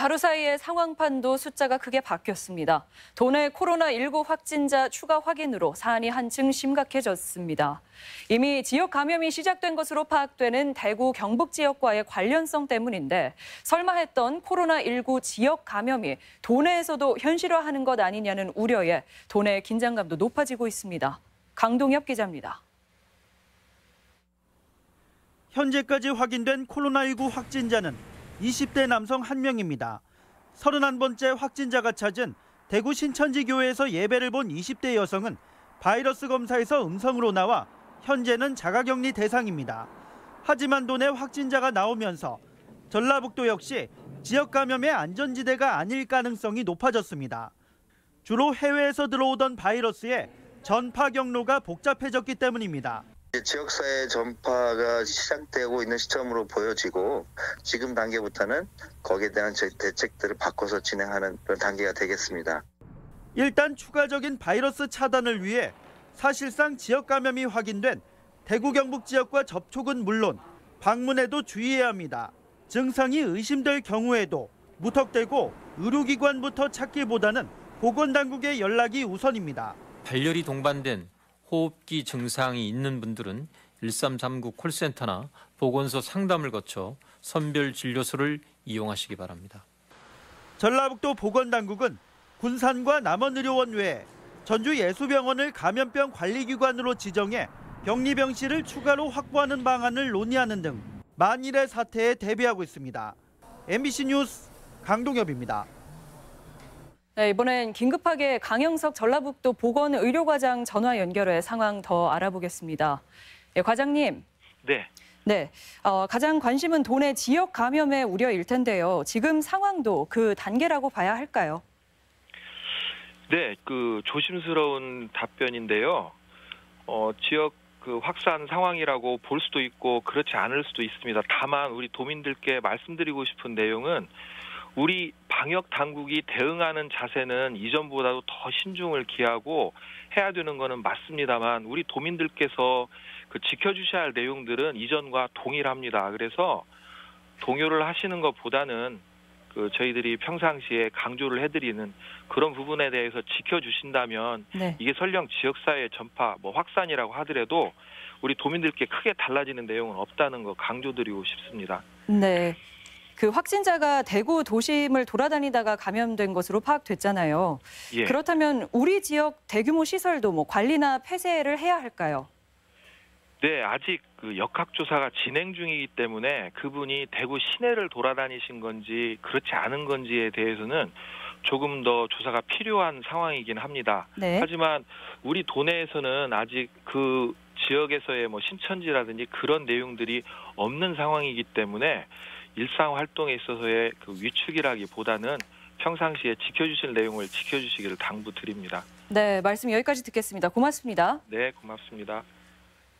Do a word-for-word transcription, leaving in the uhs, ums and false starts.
하루 사이에 상황판도 숫자가 크게 바뀌었습니다. 도내 코로나십구 확진자 추가 확인으로 사안이 한층 심각해졌습니다. 이미 지역 감염이 시작된 것으로 파악되는 대구 경북 지역과의 관련성 때문인데 설마 했던 코로나십구 지역 감염이 도내에서도 현실화하는 것 아니냐는 우려에 도내 긴장감도 높아지고 있습니다. 강동엽 기자입니다. 현재까지 확인된 코로나십구 확진자는 이십 대 남성 한 명입니다. 서른한 번째 확진자가 찾은 대구 신천지 교회에서 예배를 본 이십 대 여성은 바이러스 검사에서 음성으로 나와 현재는 자가격리 대상입니다. 하지만 도내 확진자가 나오면서 전라북도 역시 지역 감염의 안전지대가 아닐 가능성이 높아졌습니다. 주로 해외에서 들어오던 바이러스의 전파 경로가 복잡해졌기 때문입니다. 지역사회 전파가 시작되고 있는 시점으로 보여지고 지금 단계부터는 거기에 대한 대책들을 바꿔서 진행하는 그런 단계가 되겠습니다. 일단 추가적인 바이러스 차단을 위해 사실상 지역 감염이 확인된 대구 경북 지역과 접촉은 물론 방문에도 주의해야 합니다. 증상이 의심될 경우에도 무턱대고 의료기관부터 찾기보다는 보건당국에 연락이 우선입니다. 발열이 동반된 호흡기 증상이 있는 분들은 일삼삼구 콜센터나 보건소 상담을 거쳐 선별진료소를 이용하시기 바랍니다. 전라북도 보건당국은 군산과 남원의료원 외에 전주예수병원을 감염병 관리기관으로 지정해 격리병실을 추가로 확보하는 방안을 논의하는 등 만일의 사태에 대비하고 있습니다. 엠비씨 뉴스 강동엽입니다. 네, 이번엔 긴급하게 강영석 전라북도 보건의료과장 전화 연결해 상황 더 알아보겠습니다. 네, 과장님. 네. 네, 어, 가장 관심은 도내 지역 감염의 우려일 텐데요. 지금 상황도 그 단계라고 봐야 할까요? 네, 그 조심스러운 답변인데요. 어, 지역 그 확산 상황이라고 볼 수도 있고 그렇지 않을 수도 있습니다. 다만 우리 도민들께 말씀드리고 싶은 내용은 우리 방역 당국이 대응하는 자세는 이전보다도 더 신중을 기하고 해야 되는 거는 맞습니다만 우리 도민들께서 그 지켜주셔야 할 내용들은 이전과 동일합니다. 그래서 동요를 하시는 것보다는 그 저희들이 평상시에 강조를 해드리는 그런 부분에 대해서 지켜주신다면 네. 이게 설령 지역사회 전파, 뭐 확산이라고 하더라도 우리 도민들께 크게 달라지는 내용은 없다는 거 강조드리고 싶습니다. 네. 그 확진자가 대구 도심을 돌아다니다가 감염된 것으로 파악됐잖아요. 예. 그렇다면 우리 지역 대규모 시설도 뭐 관리나 폐쇄를 해야 할까요? 네, 아직 그 역학조사가 진행 중이기 때문에 그분이 대구 시내를 돌아다니신 건지 그렇지 않은 건지에 대해서는 조금 더 조사가 필요한 상황이긴 합니다. 네. 하지만 우리 도내에서는 아직 그 지역에서의 뭐 신천지라든지 그런 내용들이 없는 상황이기 때문에 일상 활동에 있어서의 그 위축이라기보다는 평상시에 지켜주실 내용을 지켜주시기를 당부드립니다. 네, 말씀 여기까지 듣겠습니다. 고맙습니다. 네, 고맙습니다.